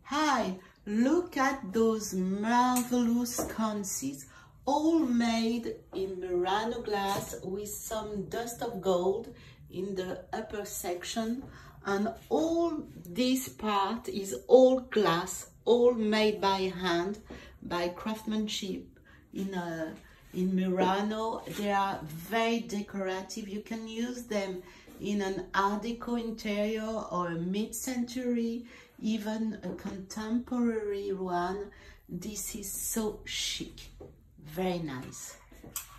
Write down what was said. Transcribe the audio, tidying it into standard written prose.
Hi, look at those marvelous sconces, all made in Murano glass with some dust of gold in the upper section, and all this part is all glass, all made by hand, by craftsmanship in Murano. They are very decorative. You can use them in an Art Deco interior or a mid-century, even a contemporary one. This is so chic, very nice.